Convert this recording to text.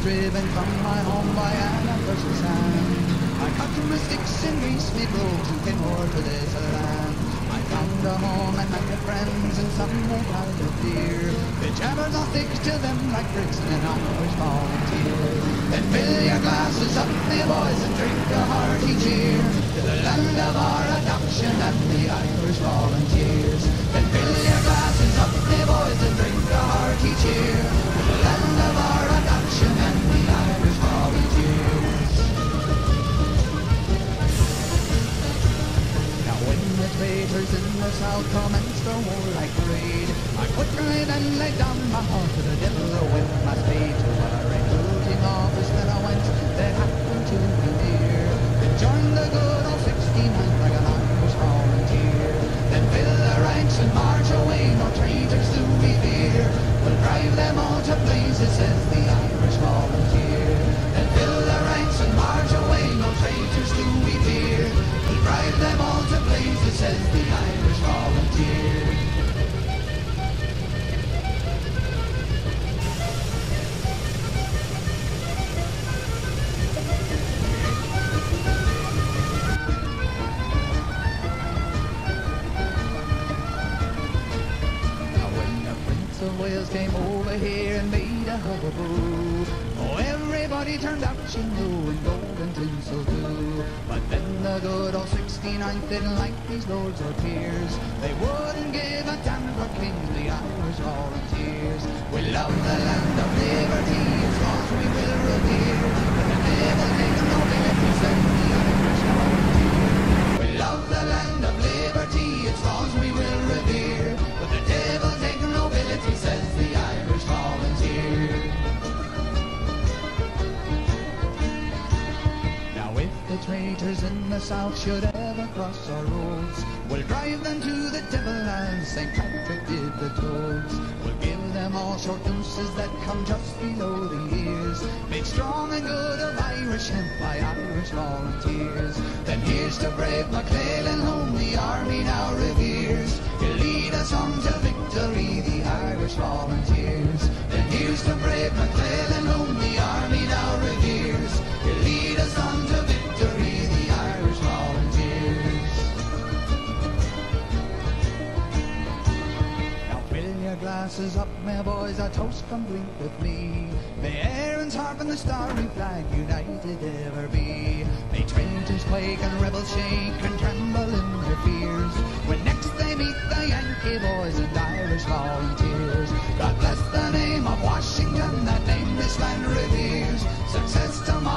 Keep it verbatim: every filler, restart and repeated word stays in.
driven from my home by an adverse hand. I cut my sticks and greased me brogues and came o'er to this land. I found a home and met friends and some they held of dear. The jabbers all stick to them like bricks and an Irish volunteer. Then fill your glasses up, me boys, and drink a hearty cheer to the land of our adoption and the Irish volunteers. Then fill your glasses up, me boys, and drink a hearty cheer to the land of our adoption and the Irish volunteers. Now when the traitors in the south commenced their warlike raid, I put right and laid down my heart to the devil with my spade. To a recruiting office that I went that happened to be near, then joined the good old sixty-ninth like an Irish volunteer. Then fill the ranks and march away, no traitors do we fear. We'll drive them all to blazes, says the Irish volunteer. Then fill the ranks and march away, no traitors do we fear. We'll drive them all to blazes, says the Irish volunteer. Wales came over here and made a hubbub. Oh, everybody turned out, you know, in gold and tinsel too. But then the good old sixty-ninth didn't like these lords or peers. They wouldn't give a damn for King, the Irish volunteers. We love the land of liberty, as long as we will revere. But the devil takes no liberty, says the Irish volunteers. We love the land of liberty, as long as we will revere. But the devil takes no nobility, says the Irish volunteer. Now if the traitors in the south should ever cross our roads, we'll drive them to the devil as Saint Patrick did the toads. We'll give them all short nooses that come just below the ears, made strong and good of Irish hemp by Irish volunteers. Then here's to brave McClellan, whom the army now reveres. He'll lead us on to victory, the Irish volunteers. Then here's to brave McClellan, whom the army now reveres. He'll lead us on to victory, the Irish volunteers. Now fill your glasses up, my boys, a toast complete with me. May Erin's harp and the starry flag united ever be. May traitors quake and rebels shake and tremble in their fears, when next they meet the Yankee boys and Irish volunteers. God bless the name of Washington, that name this land reveres. Success tomorrow.